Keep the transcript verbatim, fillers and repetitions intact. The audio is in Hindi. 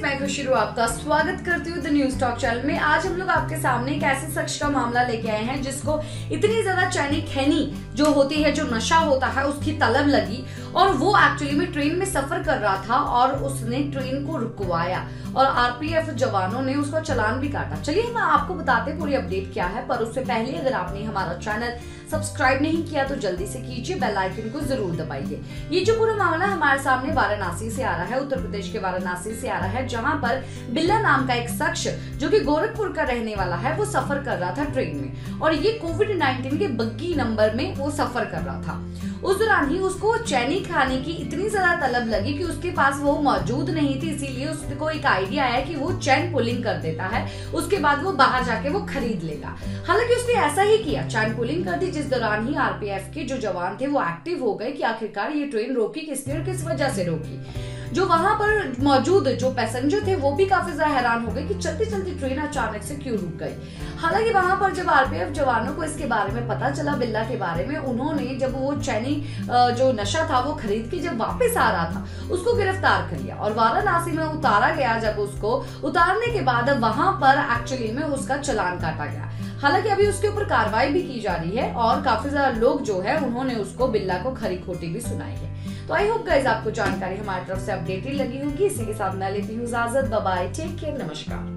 मैं खुशी आपका स्वागत करती हूँ द न्यूज टॉक चैनल में। आज हम लोग आपके सामने एक ऐसे शख्स का मामला लेके आए हैं जिसको इतनी ज्यादा चैनी खैनी जो होती है, जो नशा होता है, उसकी तलब लगी और वो एक्चुअली में ट्रेन में सफर कर रहा था और उसने ट्रेन को रुकवाया और आरपीएफ जवानों ने उसका चालान भी काटा। चलिए मैं आपको बताते पूरी अपडेट क्या है, पर उससे पहले अगर आपने हमारा चैनल सब्सक्राइब नहीं किया तो जल्दी से कीजिए, बेल आइकन को जरूर दबाइए। ये जो पूरा मामला हमारे सामने वाराणसी से आ रहा है, उत्तर प्रदेश के वाराणसी से आ रहा है, जहां पर बिल्ला नाम का एक शख्स जो कि गोरखपुर का रहने वाला है, वो सफर कर रहा था ट्रेन में और ये कोविड नाइनटीन के बग्गी नंबर में वो सफर कर रहा था। उस दौरान ही उसको चैनी खाने की इतनी ज्यादा तलब लगी कि उसके पास वो मौजूद नहीं थी, इसीलिए उसको एक आइडिया आया कि वो चैन पुलिंग कर देता है, उसके बाद वो बाहर जाके वो खरीद लेगा। हालांकि उसने ऐसा ही किया, चैन पुलिंग कर दी, जिस दौरान ही आरपीएफ के जो जवान थे वो एक्टिव हो गए कि आखिरकार ये ट्रेन रोकी किसने और किस वजह से रोकी। जो वहां पर मौजूद जो पैसेंजर थे वो भी काफी ज्यादा हैरान हो गए कि चलती चलती ट्रेन अचानक से क्यों रुक गई। हालांकि वहां पर जब आरपीएफ जवानों को इसके बारे में पता चला, बिल्ला के बारे में, उन्होंने जब वो चैनी जो नशा था वो खरीद के जब वापस आ रहा था उसको गिरफ्तार कर लिया और वाराणसी में उतारा गया। जब उसको उतारने के बाद वहां पर एक्चुअली में उसका चालान काटा गया। हालांकि अभी उसके ऊपर कार्रवाई भी की जा रही है और काफी ज्यादा लोग जो है उन्होंने उसको बिल्ला को खरी खोटी भी सुनाई है। तो आई होप गाइस आपको जानकारी हमारी तरफ से अपडेटेड लगी होगी। इसी के साथ मैं लेती हूँ इजाजत, बाय बाय, टेक केयर, नमस्कार।